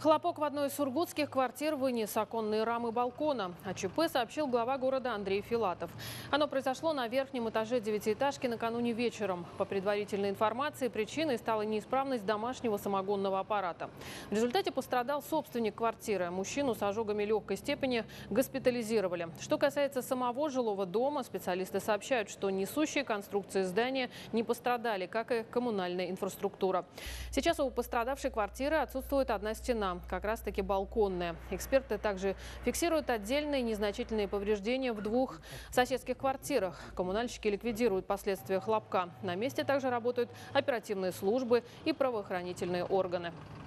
Хлопок в одной из сургутских квартир вынес оконные рамы балкона. О ЧП сообщил глава города Андрей Филатов. Оно произошло на верхнем этаже девятиэтажки накануне вечером. По предварительной информации, причиной стала неисправность домашнего самогонного аппарата. В результате пострадал собственник квартиры. Мужчину с ожогами легкой степени госпитализировали. Что касается самого жилого дома, специалисты сообщают, что несущие конструкции здания не пострадали, как и коммунальная инфраструктура. Сейчас у пострадавшей квартиры отсутствует одна стена, как раз-таки балконная. Эксперты также фиксируют отдельные незначительные повреждения в двух соседских квартирах. Коммунальщики ликвидируют последствия хлопка. На месте также работают оперативные службы и правоохранительные органы.